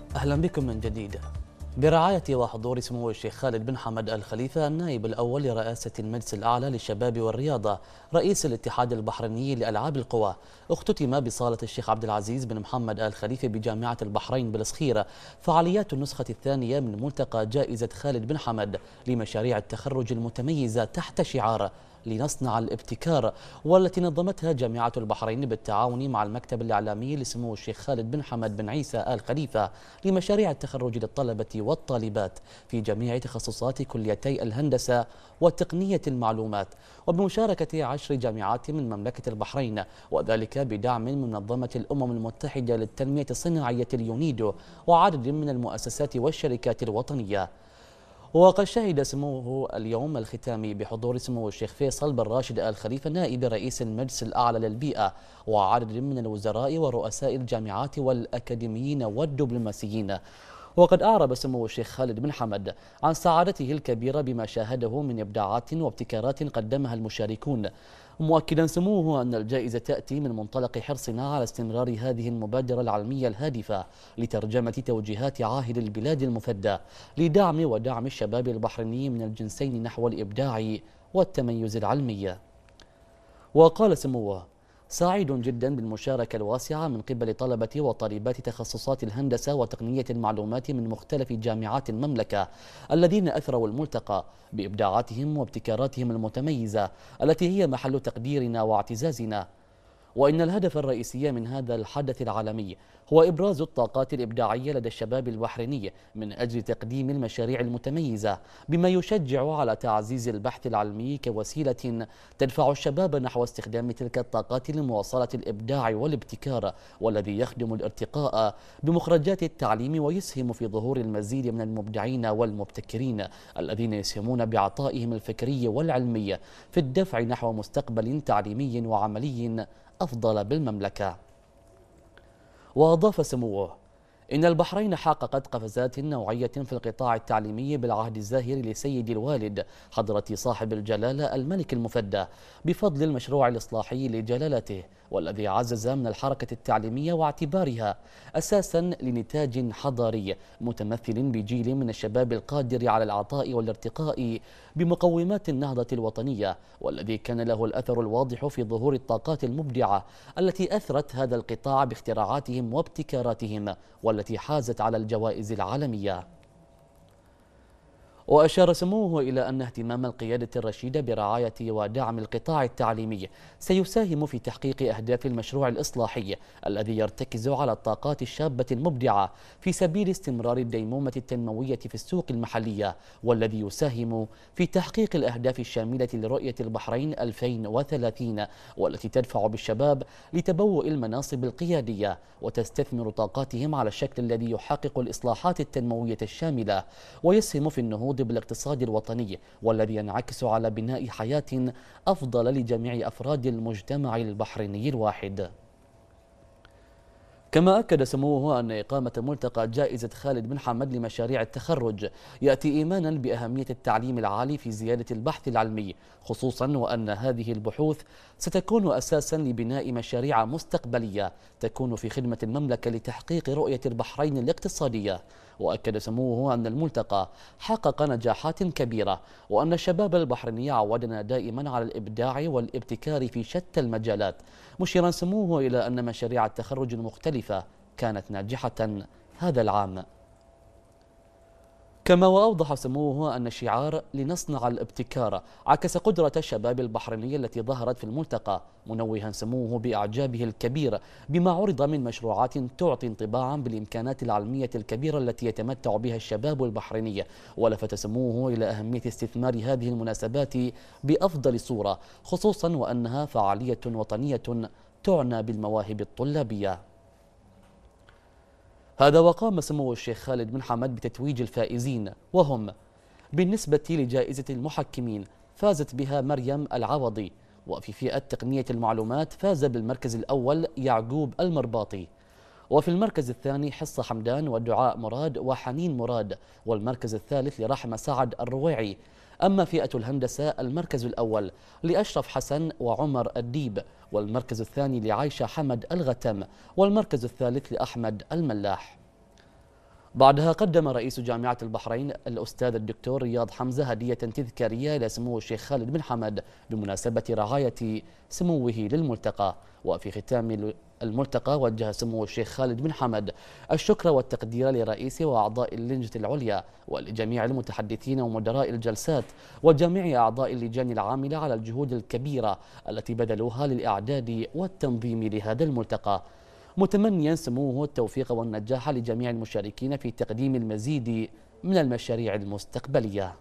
أهلا بكم من جديد. برعاية وحضور سمو الشيخ خالد بن حمد آل خليفة النائب الأول لرئاسة المجلس الأعلى للشباب والرياضة رئيس الاتحاد البحريني لألعاب القوى، اختتم بصالة الشيخ عبد العزيز بن محمد آل خليفة بجامعة البحرين بالصخيرة فعاليات النسخة الثانية من ملتقى جائزة خالد بن حمد لمشاريع التخرج المتميزة تحت شعار لنصنع الابتكار، والتي نظمتها جامعة البحرين بالتعاون مع المكتب الإعلامي لسمو الشيخ خالد بن حمد بن عيسى آل خليفة لمشاريع التخرج للطلبة والطالبات في جميع تخصصات كليتي الهندسة وتقنية المعلومات، وبمشاركة 10 جامعات من مملكة البحرين، وذلك بدعم من منظمة الأمم المتحدة للتنمية الصناعية اليونيدو وعدد من المؤسسات والشركات الوطنية. وقد شهد سموه اليوم الختامي بحضور سمو الشيخ فيصل بن راشد آل خليفة نائب رئيس المجلس الأعلى للبيئة وعدد من الوزراء ورؤساء الجامعات والأكاديميين والدبلوماسيين. وقد أعرب سمو الشيخ خالد بن حمد عن سعادته الكبيرة بما شاهده من إبداعات وابتكارات قدمها المشاركون، مؤكدا سموه أن الجائزة تأتي من منطلق حرصنا على استمرار هذه المبادرة العلمية الهادفة لترجمة توجيهات عاهل البلاد المفدى لدعم ودعم الشباب البحريني من الجنسين نحو الإبداع والتميز العلمي. وقال سموه: سعيد جدا بالمشاركة الواسعة من قبل طلبة وطالبات تخصصات الهندسة وتقنية المعلومات من مختلف جامعات المملكة الذين أثروا الملتقى بإبداعاتهم وابتكاراتهم المتميزة التي هي محل تقديرنا واعتزازنا. وإن الهدف الرئيسي من هذا الحدث العالمي هو إبراز الطاقات الإبداعية لدى الشباب البحريني من أجل تقديم المشاريع المتميزة، بما يشجع على تعزيز البحث العلمي كوسيلة تدفع الشباب نحو استخدام تلك الطاقات لمواصلة الإبداع والابتكار، والذي يخدم الارتقاء بمخرجات التعليم ويسهم في ظهور المزيد من المبدعين والمبتكرين الذين يسهمون بعطائهم الفكري والعلمي في الدفع نحو مستقبل تعليمي وعملي أفضل بالمملكة. وأضاف سموه: إن البحرين حققت قفزات نوعية في القطاع التعليمي بالعهد الزاهر لسيد الوالد حضرة صاحب الجلالة الملك المفدى بفضل المشروع الإصلاحي لجلالته، والذي عزز من الحركة التعليمية واعتبارها أساسا لنتاج حضاري متمثل بجيل من الشباب القادر على العطاء والارتقاء بمقومات النهضة الوطنية، والذي كان له الأثر الواضح في ظهور الطاقات المبدعة التي أثرت هذا القطاع باختراعاتهم وابتكاراتهم والتي حازت على الجوائز العالمية. وأشار سموه إلى أن اهتمام القيادة الرشيدة برعاية ودعم القطاع التعليمي سيساهم في تحقيق أهداف المشروع الإصلاحي الذي يرتكز على الطاقات الشابة المبدعة في سبيل استمرار الديمومة التنموية في السوق المحلية، والذي يساهم في تحقيق الأهداف الشاملة لرؤية البحرين 2030 والتي تدفع بالشباب لتبوء المناصب القيادية وتستثمر طاقاتهم على الشكل الذي يحقق الإصلاحات التنموية الشاملة ويسهم في النهوض بالاقتصاد الوطني، والذي ينعكس على بناء حياة أفضل لجميع أفراد المجتمع البحريني الواحد. كما أكد سموه أن إقامة ملتقى جائزة خالد بن حمد لمشاريع التخرج يأتي إيمانا بأهمية التعليم العالي في زيادة البحث العلمي، خصوصا وأن هذه البحوث ستكون أساسا لبناء مشاريع مستقبلية تكون في خدمة المملكة لتحقيق رؤية البحرين الاقتصادية. وأكد سموه أن الملتقى حقق نجاحات كبيرة، وأن الشباب البحريني عودنا دائما على الإبداع والابتكار في شتى المجالات، مشيرا سموه إلى أن مشاريع التخرج المختلفة كانت ناجحة هذا العام. كما وأوضح سموه أن شعار لنصنع الابتكار عكس قدرة الشباب البحريني التي ظهرت في الملتقى، منوها سموه بإعجابه الكبير بما عرض من مشروعات تعطي انطباعا بالإمكانات العلمية الكبيرة التي يتمتع بها الشباب البحريني، ولفت سموه إلى أهمية استثمار هذه المناسبات بأفضل صورة، خصوصا وأنها فعالية وطنية تعنى بالمواهب الطلابية. هذا وقام سمو الشيخ خالد بن حمد بتتويج الفائزين، وهم: بالنسبة لجائزة المحكمين فازت بها مريم العوضي، وفي فئة تقنية المعلومات فاز بالمركز الأول يعقوب المرباطي، وفي المركز الثاني حصة حمدان ودعاء مراد وحنين مراد، والمركز الثالث لرحمة سعد الرويعي. أما فئة الهندسة المركز الأول لأشرف حسن وعمر الديب، والمركز الثاني لعايشة حمد الغتم، والمركز الثالث لأحمد الملاح. بعدها قدم رئيس جامعة البحرين الأستاذ الدكتور رياض حمزة هدية تذكارية إلى سمو الشيخ خالد بن حمد بمناسبة رعاية سموه للملتقى. وفي ختام الملتقى وجه سمو الشيخ خالد بن حمد الشكر والتقدير لرئيس وأعضاء اللجنة العليا ولجميع المتحدثين ومدراء الجلسات وجميع أعضاء اللجان العاملة على الجهود الكبيرة التي بذلوها للإعداد والتنظيم لهذا الملتقى، متمنيا سموه التوفيق والنجاح لجميع المشاركين في تقديم المزيد من المشاريع المستقبلية.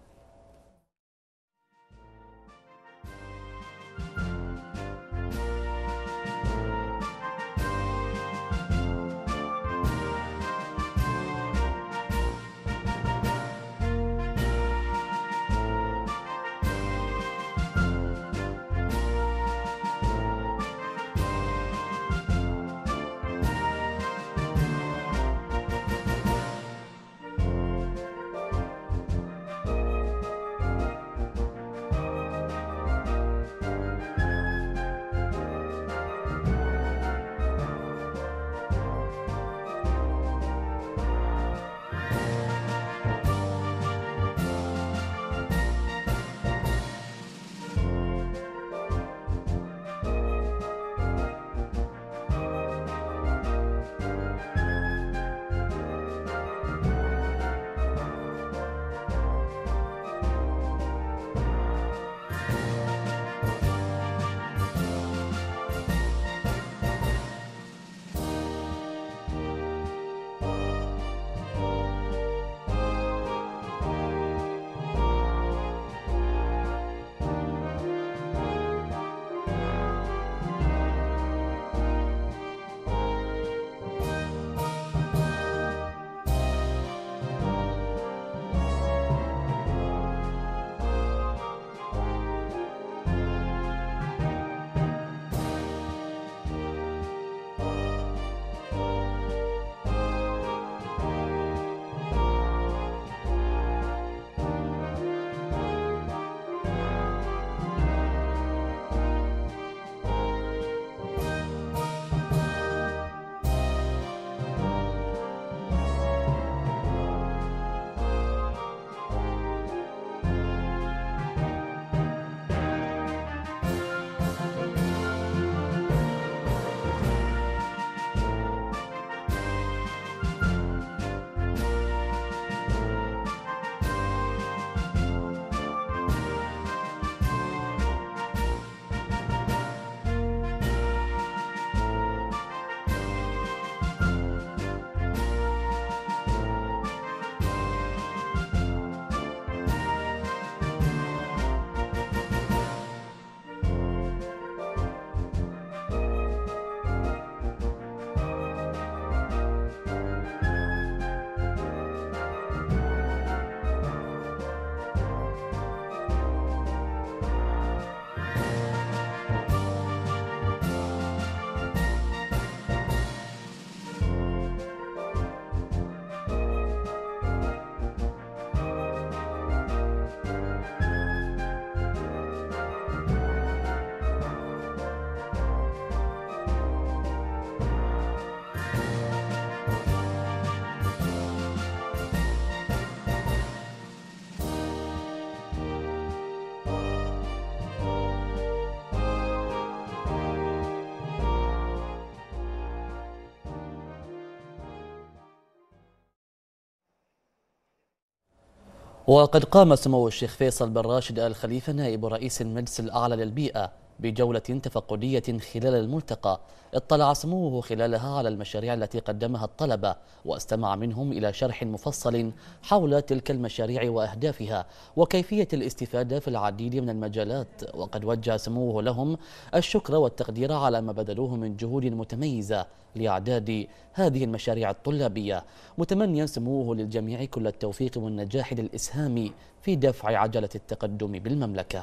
وقد قام سمو الشيخ فيصل بن راشد آل خليفة نائب رئيس المجلس الأعلى للبيئة بجولة تفقدية خلال الملتقى، اطلع سموه خلالها على المشاريع التي قدمها الطلبة واستمع منهم إلى شرح مفصل حول تلك المشاريع وأهدافها وكيفية الاستفادة في العديد من المجالات. وقد وجه سموه لهم الشكر والتقدير على ما بذلوه من جهود متميزة لإعداد هذه المشاريع الطلابية، متمنيا سموه للجميع كل التوفيق والنجاح للإسهام في دفع عجلة التقدم بالمملكة.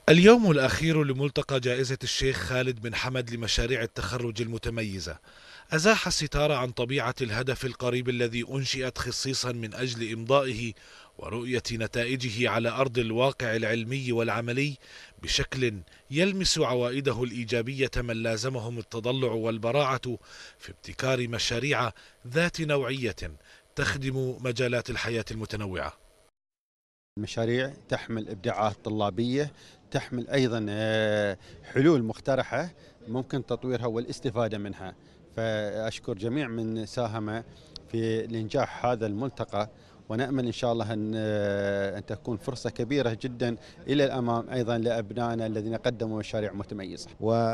اليوم الأخير لملتقى جائزة الشيخ خالد بن حمد لمشاريع التخرج المتميزة أزاح الستار عن طبيعة الهدف القريب الذي أنشئت خصيصا من أجل إمضائه ورؤية نتائجه على أرض الواقع العلمي والعملي بشكل يلمس عوائده الإيجابية من لازمهم التضلع والبراعة في ابتكار مشاريع ذات نوعية تخدم مجالات الحياة المتنوعة. المشاريع تحمل إبداعات طلابية، تحمل أيضا حلول مقترحة ممكن تطويرها والاستفادة منها. فأشكر جميع من ساهم في الإنجاح هذا الملتقى، ونأمل إن شاء الله أن تكون فرصة كبيرة جدا إلى الأمام أيضا لأبنائنا الذين قدموا مشاريع متميزة.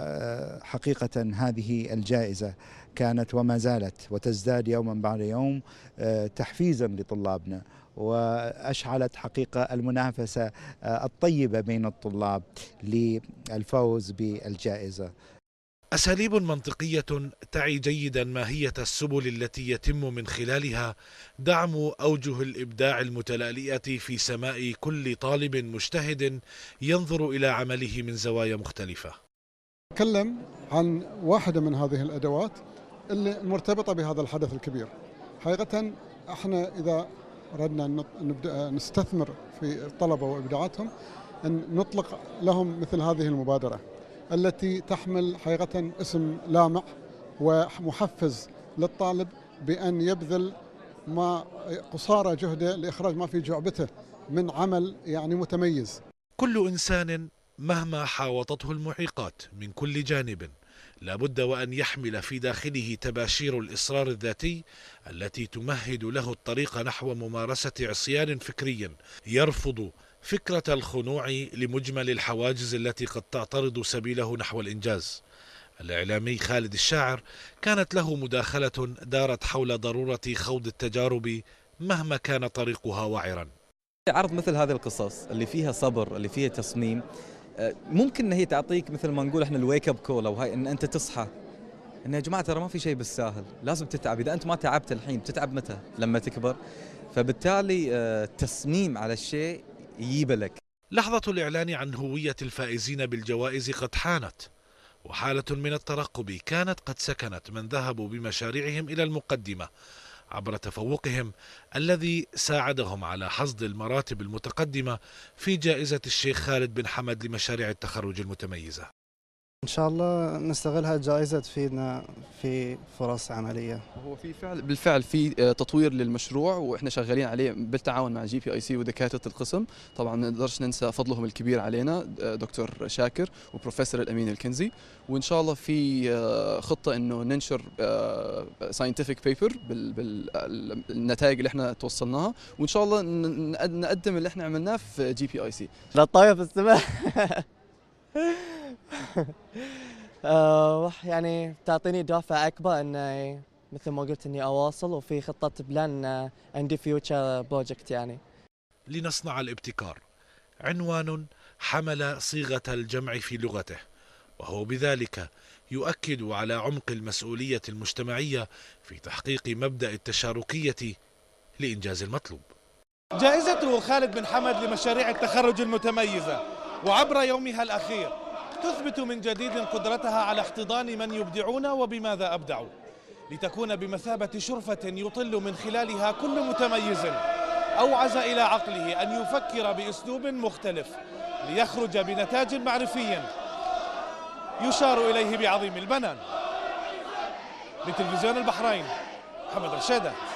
وحقيقة هذه الجائزة كانت وما زالت وتزداد يوما بعد يوم تحفيزا لطلابنا، وأشعلت حقيقة المنافسة الطيبة بين الطلاب للفوز بالجائزة. أساليب منطقية تعي جيدا ماهية السبل التي يتم من خلالها دعم أوجه الإبداع المتلألئة في سماء كل طالب مجتهد ينظر إلى عمله من زوايا مختلفة. أتكلم عن واحدة من هذه الأدوات اللي مرتبطة بهذا الحدث الكبير. حقيقة احنا إذا أردنا نبدأ نستثمر في الطلبة وإبداعاتهم، أن نطلق لهم مثل هذه المبادرة التي تحمل حقيقة اسم لامع ومحفز للطالب بأن يبذل ما قصارى جهده لإخراج ما في جعبته من عمل يعني متميز. كل إنسان مهما حاوطته المعيقات من كل جانب لابد وأن يحمل في داخله تباشير الإصرار الذاتي التي تمهد له الطريق نحو ممارسة عصيان فكري يرفض فكرة الخنوع لمجمل الحواجز التي قد تعترض سبيله نحو الإنجاز. الإعلامي خالد الشاعر كانت له مداخلة دارت حول ضرورة خوض التجارب مهما كان طريقها وعرا. عرض مثل هذه القصص اللي فيها صبر، اللي فيها تصميم، ممكن ان هي تعطيك مثل ما نقول احنا الويك اب كول، او هاي ان انت تصحى ان يا جماعه ترى ما في شيء بالساهل، لازم تتعب. اذا انت ما تعبت الحين بتتعب متى؟ لما تكبر. فبالتالي التصميم على الشيء يجيب لك. لحظة الإعلان عن هوية الفائزين بالجوائز قد حانت، وحالة من الترقب كانت قد سكنت من ذهبوا بمشاريعهم إلى المقدمة عبر تفوقهم الذي ساعدهم على حصد المراتب المتقدمة في جائزة الشيخ خالد بن حمد لمشاريع التخرج المتميزة. إن شاء الله نستغل هالجائزة تفيدنا في فرص عملية. هو في بالفعل في تطوير للمشروع، واحنا شغالين عليه بالتعاون مع GPIC ودكاترة القسم. طبعا ما نقدرش ننسى فضلهم الكبير علينا دكتور شاكر وبروفيسور الأمين الكنزي. وإن شاء الله في خطة إنه ننشر scientific paper بالنتائج اللي احنا توصلناها، وإن شاء الله نقدم اللي احنا عملناه في GPIC. للطاير في السماء. يعني تعطيني دافع أكبر إن مثل ما قلت إني أواصل، وفي خطة بلان عندي فيوتشر بروجكت يعني. لنصنع الابتكار عنوان حمل صيغة الجمع في لغته، وهو بذلك يؤكد على عمق المسؤولية المجتمعية في تحقيق مبدأ التشاركية لإنجاز المطلوب. جائزة خالد بن حمد لمشاريع التخرج المتميزة وعبر يومها الأخير تثبت من جديد قدرتها على احتضان من يبدعون وبماذا أبدعوا، لتكون بمثابة شرفة يطل من خلالها كل متميز أوعز إلى عقله أن يفكر بأسلوب مختلف ليخرج بنتاج معرفي يشار إليه بعظيم البنان. لتلفزيون البحرين، محمد رشيدة.